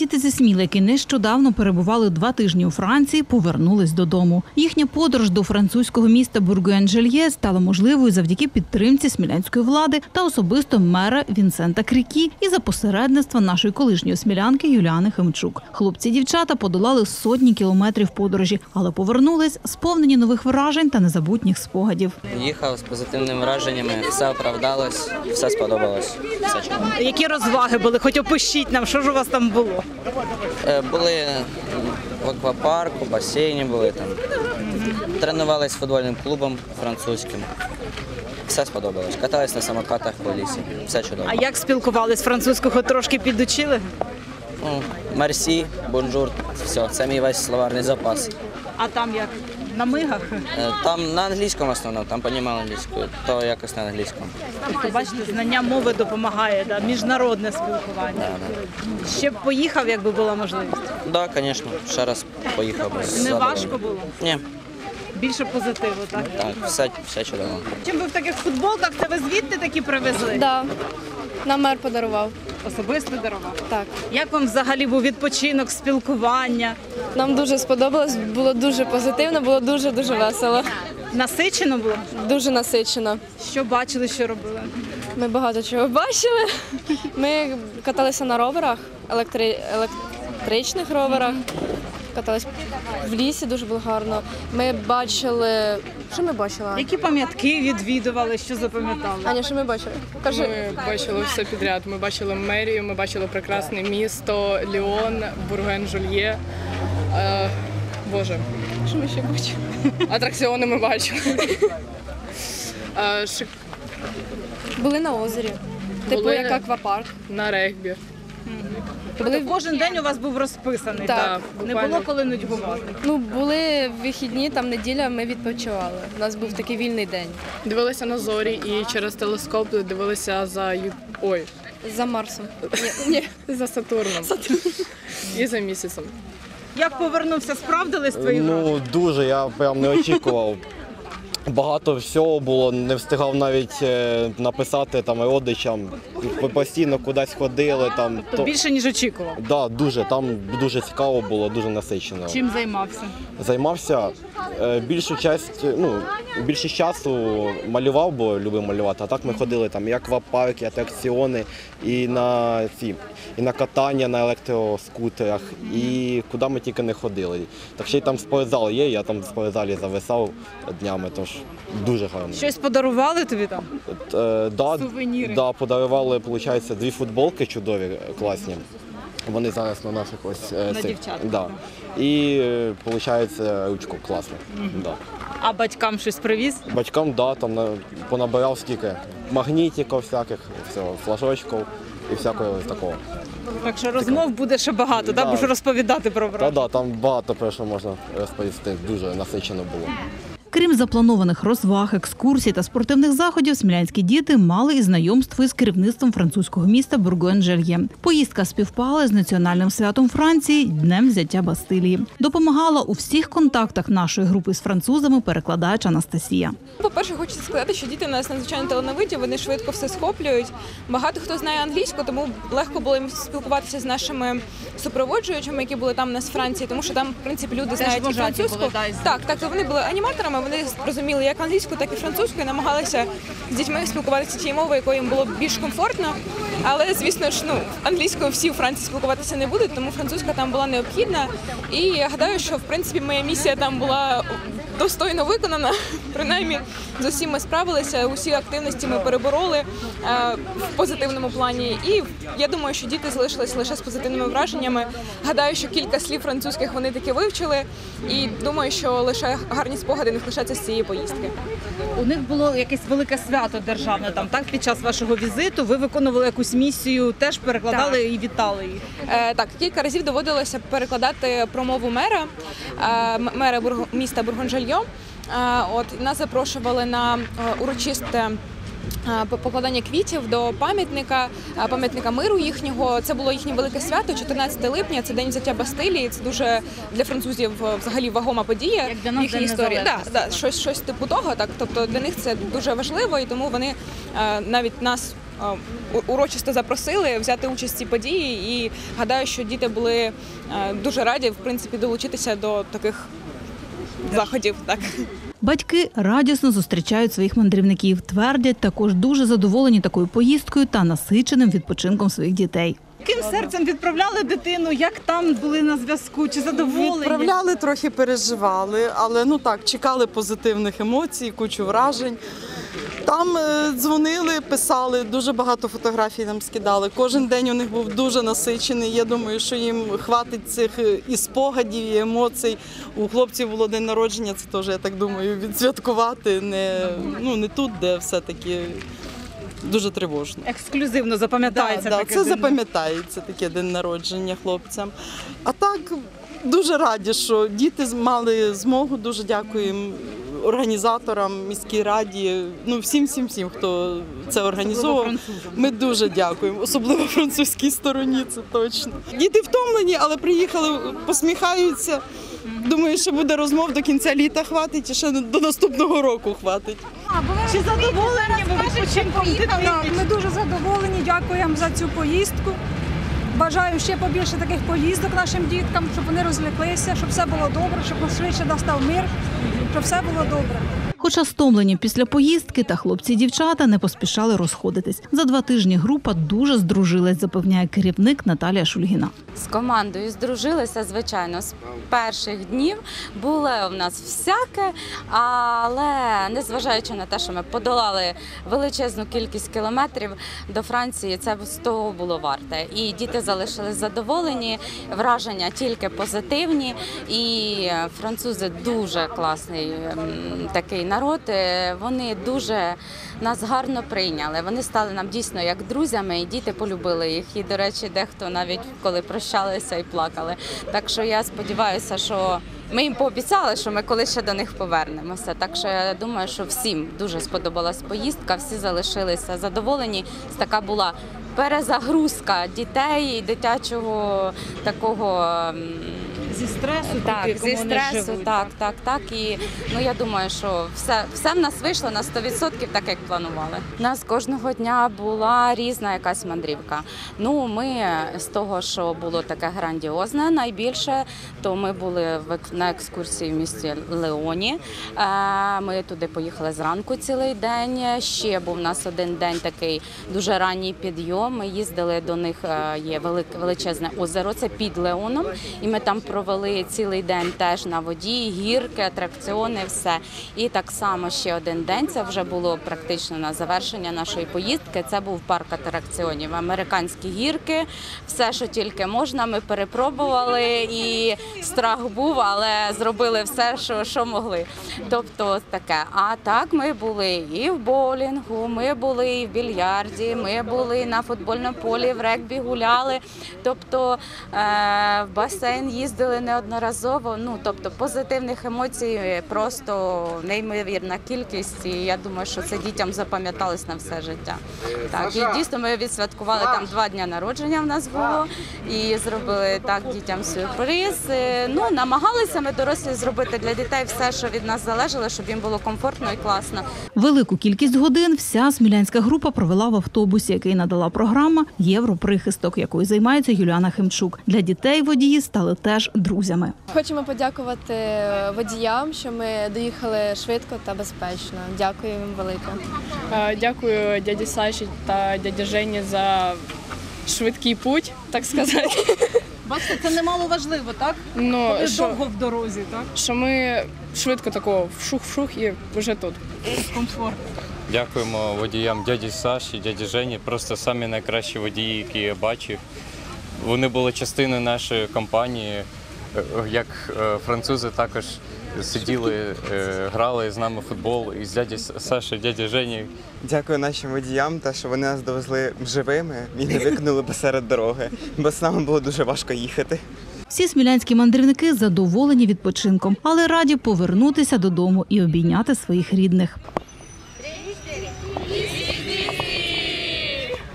Діти зі Сміли, які нещодавно перебували 2 тижні у Франції, повернулись додому. Їхня подорож до французького міста Бургуен-Жельє стала можливою завдяки підтримці смілянської влади та особисто мера Вінсента Крікі і за посередництва нашої колишньої смілянки Юліани Хемчук. Хлопці і дівчата подолали сотні кілометрів подорожі, але повернулись сповнені нових вражень та незабутніх спогадів. Їхав з позитивними враженнями, все оправдалось, все сподобалось. Все чудово. Які розваги були? Хоч опишіть нам, що ж у вас там було? Були в аквапарку, басейні були там. Тренувалися з футбольним клубом французьким. Все сподобалось. Катались на самокатах по лісі. Все чудово. А як спілкувались? Французького трошки підучили? Мерсі, бонжур, все. Це мій весь словарний запас. А там як? На мигах? Там на англійському основному, там понімав англійську, то якось на англійському. Тобто, бачите, знання мови допомагає, да? Міжнародне спілкування. Ще б поїхав, якби була можливість? Так, звісно, ще раз поїхав. Не важко було? Ні. Більше позитиву, так? Так, все чудово. Чим ви в таких футболках? Це ви звідти такі привезли? Так, нам мер подарував. Особисто дарував? Так. Як вам взагалі був відпочинок, спілкування? Нам дуже сподобалось, було дуже позитивно, було дуже-дуже весело. Насичено було? Дуже насичено. Що бачили, що робили? Ми багато чого бачили. Ми каталися на роверах, електричних роверах. Катались в лісі, дуже було гарно. Ми бачили... Що ми бачили? Які пам'ятки відвідували, що запам'ятали? Аня, що ми бачили? Кажи. Ми бачили все підряд. Ми бачили мерію, ми бачили прекрасне місто, Ліон, Бургуен-Жельє. Боже, що ми ще бачили? Атракціони ми бачили. Були на озері. Типу Були як аквапарк. На регбі. Тобто кожен день у вас був розписаний, Так, Не буквально. було коли нудьгувати? Ну, були вихідні, там неділя, ми відпочивали. У нас був такий вільний день. Дивилися на зорі і через телескоп дивилися за За Марсом. Ні, за Сатурном. І за місяцем. Як повернувся, справдились твої враження? Ну, дуже, я прям не очікував. Багато всього було, не встигав навіть написати там родичам. Постійно кудись ходили. Тобто більше, ніж очікував? Да, дуже, там дуже цікаво було, дуже насичено. Чим займався? Займався більшість часу малював, бо любив малювати, а так ми ходили там і аквапарки, і атракціони, і на катання на електроскутерах, і куди ми тільки не ходили. Так ще й там спортзал є, я там в спортзалі зависав днями, тож дуже гарно. Щось подарували тобі там? Сувеніри? Да, подарували, виходить, 2 футболки чудові, класні. Вони зараз на наших ось На дівчат. Да. І, виходить, ручку класно. Да. А батькам щось привіз? Батькам, да, там понабирав стільки магнітиків всяких, всього, флажочків і всякого такого. Так що розмов буде ще багато, Да. будеш розповідати про враження? Да, там багато про що можна розповісти, дуже насичено було. Крім запланованих розваг, екскурсій та спортивних заходів, смілянські діти мали і знайомство із керівництвом французького міста Бургуен-Жельє. Поїздка співпала з національним святом Франції – Днем взяття Бастилії. Допомагала у всіх контактах нашої групи з французами перекладач Анастасія. По-перше, хочеться сказати, що діти у нас надзвичайно талановиті, вони швидко все схоплюють. Багато хто знає англійську, тому легко було їм спілкуватися з нашими супроводжуючими, які були там у нас в Франції, тому що там, в принципі, люди знають і французьку. Так, то вони були аніматорами, вони розуміли як англійську, так і французьку, і намагалися з дітьми спілкуватися тією мовою, якою їм було більш комфортно. Але, звісно ж, англійською всі у Франції спілкуватися не будуть, тому французька там була необхідна. І я гадаю, що, в принципі, моя місія там була достойно виконана. Принаймні, з усім ми справилися, усі активності ми перебороли в позитивному плані. І я думаю, що діти залишились лише з позитивними враженнями. Гадаю, що кілька слів французьких вони таки вивчили. І думаю, що лише гарні спогади не лишаться з цієї поїздки. У них було якесь велике свято державне там, так? Під час вашого візиту ви виконували якусь місію, теж перекладали і вітали їх? Так, кілька разів доводилося перекладати промову мера міста Бургуен-Жельє. Нас запрошували на урочисте покладання квітів до пам'ятника миру їхнього. Це було їхнє велике свято, 14 липня, це День взяття Бастилії. Це дуже для французів взагалі вагома подія в їхній історії. Щось типу того, так. Тобто для них це дуже важливо, і тому вони навіть нас урочисто запросили взяти участь в цій події. І гадаю, що діти були дуже раді, в принципі, долучитися до таких заходів. Так. Батьки радісно зустрічають своїх мандрівників. Твердять, також дуже задоволені такою поїздкою та насиченим відпочинком своїх дітей. Яким серцем відправляли дитину? Як там були на зв'язку? Чи задоволені? Відправляли, трохи переживали, але чекали позитивних емоцій, кучу вражень. Там дзвонили, писали, дуже багато фотографій нам скидали. Кожен день у них був дуже насичений. Я думаю, що їм хватить цих і спогадів, і емоцій. У хлопців було день народження, це теж, я так думаю, відсвяткувати не тут, де все-таки дуже тривожно. Ексклюзивно запам'ятається таке. Це запам'ятається таке день народження хлопцям. А так, дуже раді, що діти мали змогу, дуже дякуємо організаторам, міській раді, всім, хто це організовував. Ми дуже дякуємо, особливо французькій стороні, це точно. Діти втомлені, але приїхали, посміхаються. Думаю, що буде розмов до кінця літа хватить і ще до наступного року хватить. Чи задоволені ви відпочинком дитини? Так, ми дуже задоволені, дякуємо за цю поїздку. Бажаю ще побільше таких поїздок нашим діткам, щоб вони розляглися, щоб все було добре, щоб швидше настав мир, щоб все було добре. Хоча стомлені після поїздки, та хлопці і дівчата не поспішали розходитись. За 2 тижні група дуже здружилась, запевняє керівник Наталія Шульгіна. З командою здружилися, звичайно, з перших днів. Було в нас всяке, але незважаючи на те, що ми подолали величезну кількість кілометрів до Франції, це з того було варте. І діти залишились задоволені, враження тільки позитивні. І французи дуже класний такий народ, вони дуже нас гарно прийняли. Вони стали нам дійсно як друзями, і діти полюбили їх. І, до речі, дехто навіть коли прощалися і плакали. Так що я сподіваюся, що ми їм пообіцяли, що ми колись ще до них повернемося. Так що я думаю, що всім дуже сподобалась поїздка, всі залишилися задоволені. Така була перезагрузка дітей і дитячого такого зі стресу, зі стресу, так. І я думаю, що все в нас вийшло на 100% так, як планували. У нас кожного дня була різна якась мандрівка. Ми з того, що було таке грандіозне, найбільше, то ми були на екскурсії в місті Леоні. Ми туди поїхали зранку цілий день. Ще був у нас один день такий дуже ранній підйом. Ми їздили до них, є величезне озеро, це під Леоном, і ми там провели цілий день теж на воді, гірки, атракціони, все. І так само ще один день, це вже було практично на завершення нашої поїздки, це був парк атракціонів, американські гірки, все, що тільки можна, ми перепробували, і страх був, але зробили все, що могли. Тобто таке. А так ми були і в боулінгу, ми були і в більярді, ми були на футбольному полі, в регбі гуляли, тобто в басейн їздили неодноразово. Тобто позитивних емоцій просто неймовірна кількість, і я думаю, що це дітям запам'яталось на все життя. Так, і дійсно ми відсвяткували там 2 дні народження в нас було, і зробили так дітям сюрприз. Намагалися ми дорослі зробити для дітей все, що від нас залежало, щоб їм було комфортно і класно. Велику кількість годин вся смілянська група провела в автобусі, який надала програма «Європрихисток», якою займається Юліана Химчук. Для дітей водії стали теж друзями. Хочемо подякувати водіям, що ми доїхали швидко та безпечно. Дякую їм велике. Дякую дяді Саші та дяді Жені за швидкий путь, так сказати. Бачите, це немало важливо, так? Коли довго в дорозі, так? Що ми швидко такого вшух-вшух і вже тут. Комфорт. Дякуємо водіям дяді Саші, дяді Жені, просто самі найкращі водії, які я бачив. Вони були частиною нашої компанії, як французи також сиділи, грали з нами в футбол із дяді Саші, дяді Жені. Дякую нашим водіям, те, що вони нас довезли живими і не викинули посеред дороги, бо з нами було дуже важко їхати. Всі смілянські мандрівники задоволені відпочинком, але раді повернутися додому і обійняти своїх рідних.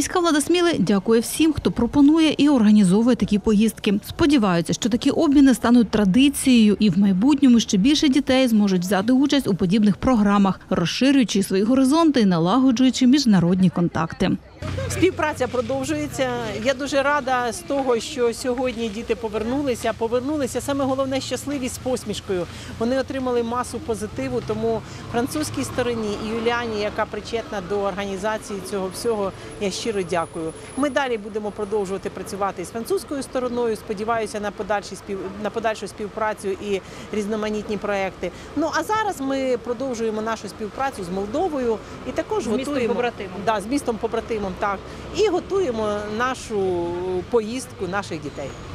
Міська влада Сміли дякує всім, хто пропонує і організовує такі поїздки. Сподіваються, що такі обміни стануть традицією і в майбутньому ще більше дітей зможуть взяти участь у подібних програмах, розширюючи свої горизонти і налагоджуючи міжнародні контакти. Співпраця продовжується. Я дуже рада з того, що сьогодні діти повернулися. Саме головне, щасливі з посмішкою. Вони отримали масу позитиву, тому французькій стороні і Юліані, яка причетна до організації цього всього, я щиро дякую. Ми далі будемо продовжувати працювати з французькою стороною. Сподіваюся на подальшу співпрацю і різноманітні проекти. Ну а зараз ми продовжуємо нашу співпрацю з Молдовою і також готуємо з містом побратимом. Так, і готуємо нашу поїздку наших дітей.